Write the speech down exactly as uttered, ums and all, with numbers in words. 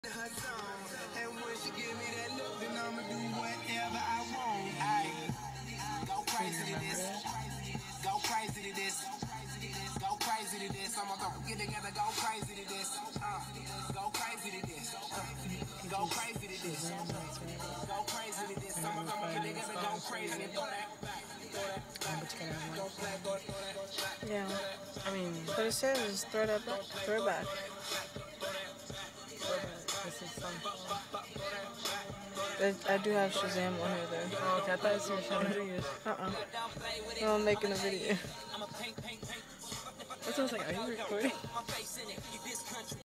her song. And when she give me that look, then I'ma do whatever I want. Ay, go crazy to this. Go crazy to this. Go crazy to this. I'ma go get together, go crazy to this. Uh, go crazy to this. Uh, go crazy to this. Go crazy to this. I'ma go get together, go crazy. Throw that back. Throw that back. Yeah. I mean, what it says is throw that back. Throw it back. This is fun. I, I do have Shazam on here though. Oh, okay, I thought you were showing videos. Uh-uh. No, I'm making a video. That sounds like, are you recording?